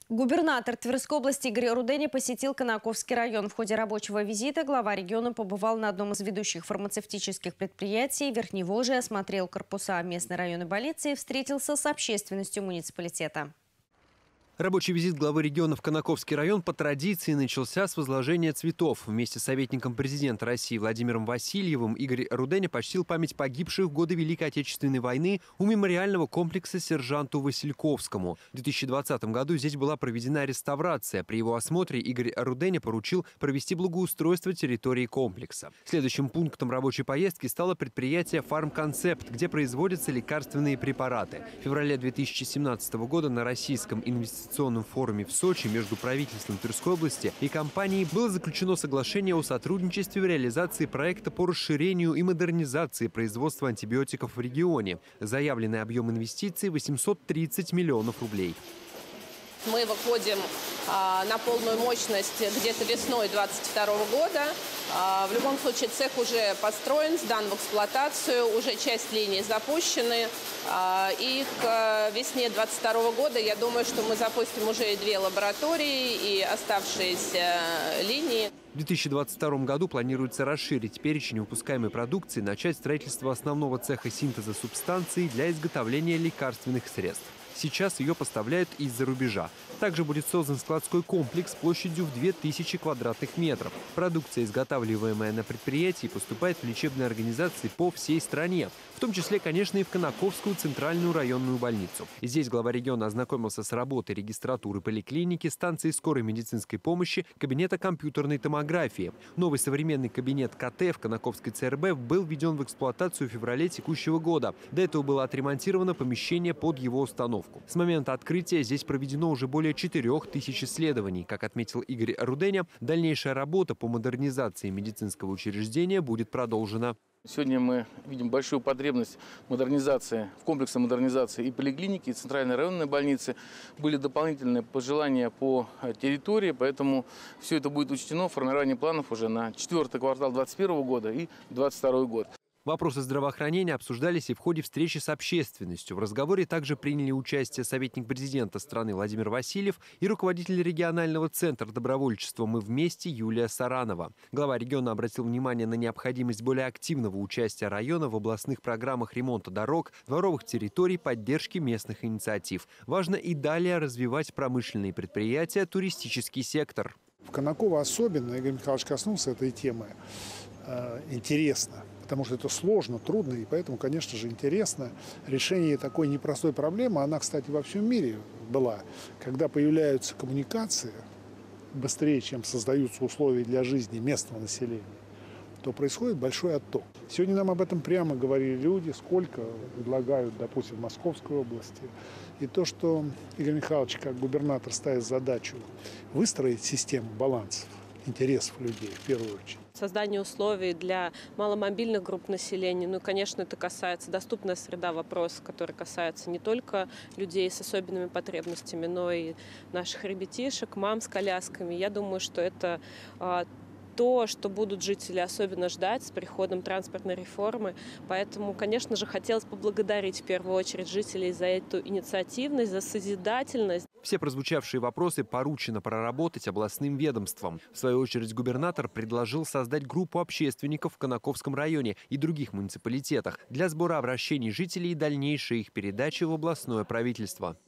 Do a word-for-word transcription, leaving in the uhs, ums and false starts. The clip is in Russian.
Губернатор Тверской области Игорь Руденя посетил Конаковский район. В ходе рабочего визита глава региона побывал на одном из ведущих фармацевтических предприятий Верхневолжья, осмотрел корпуса местной районной больницы и встретился с общественностью муниципалитета. Рабочий визит главы региона в Конаковский район по традиции начался с возложения цветов. Вместе с советником президента России Владимиром Васильевым Игорь Руденя почтил память погибших в годы Великой Отечественной войны у мемориального комплекса сержанту Васильковскому. В две тысячи двадцатом году здесь была проведена реставрация. При его осмотре Игорь Руденя поручил провести благоустройство территории комплекса. Следующим пунктом рабочей поездки стало предприятие «Фармконцепт», где производятся лекарственные препараты. В феврале две тысячи семнадцатого года на Российском инвестиционном форуме в Сочи между правительством Тверской области и компанией было заключено соглашение о сотрудничестве в реализации проекта по расширению и модернизации производства антибиотиков в регионе. Заявленный объем инвестиций – восемьсот тридцать миллионов рублей. Мы выходим а, на полную мощность где-то весной две тысячи двадцать второго года. А, в любом случае цех уже построен, сдан в эксплуатацию, уже часть линий запущены. А, и к весне две тысячи двадцать второго года, я думаю, что мы запустим уже и две лаборатории, и оставшиеся линии. В две тысячи двадцать втором году планируется расширить перечень выпускаемой продукции, начать строительство основного цеха синтеза субстанций для изготовления лекарственных средств. Сейчас ее поставляют из-за рубежа. Также будет создан складской комплекс площадью в две тысячи квадратных метров. Продукция, изготавливаемая на предприятии, поступает в лечебные организации по всей стране, в том числе, конечно, и в Конаковскую центральную районную больницу. Здесь глава региона ознакомился с работой регистратуры поликлиники, станции скорой медицинской помощи, кабинета компьютерной томографии. Новый современный кабинет ка тэ в Конаковской цэ эр бэ был введен в эксплуатацию в феврале текущего года. До этого было отремонтировано помещение под его установку. С момента открытия здесь проведено уже более четырёх тысяч исследований. Как отметил Игорь Руденя, дальнейшая работа по модернизации медицинского учреждения будет продолжена. Сегодня мы видим большую потребность модернизации, в комплексе модернизации и поликлиники, и центральной районной больницы. Были дополнительные пожелания по территории, поэтому все это будет учтено в формировании планов уже на четвертый квартал две тысячи двадцать первого года и две тысячи двадцать второй год. Вопросы здравоохранения обсуждались и в ходе встречи с общественностью. В разговоре также приняли участие советник президента страны Владимир Васильев и руководитель регионального центра добровольчества «Мы вместе» Юлия Саранова. Глава региона обратил внимание на необходимость более активного участия района в областных программах ремонта дорог, дворовых территорий, поддержки местных инициатив. Важно и далее развивать промышленные предприятия, туристический сектор. В Конаково особенно, Игорь Михайлович коснулся этой темы, э, интересно. Потому что это сложно, трудно, и поэтому, конечно же, интересно. Решение такой непростой проблемы, она, кстати, во всем мире была. Когда появляются коммуникации быстрее, чем создаются условия для жизни местного населения, то происходит большой отток. Сегодня нам об этом прямо говорили люди, сколько предлагают, допустим, в Московской области. И то, что Игорь Михайлович, как губернатор, ставит задачу выстроить систему балансов, интересов людей в первую очередь. Создание условий для маломобильных групп населения. Ну, конечно, это касается доступная среда, вопрос, который касается не только людей с особенными потребностями, но и наших ребятишек, мам с колясками. Я думаю, что это а, то, что будут жители особенно ждать с приходом транспортной реформы. Поэтому, конечно же, хотелось поблагодарить в первую очередь жителей за эту инициативность, за созидательность. Все прозвучавшие вопросы поручено проработать областным ведомством. В свою очередь губернатор предложил создать группу общественников в Конаковском районе и других муниципалитетах для сбора обращений жителей и дальнейшей их передачи в областное правительство.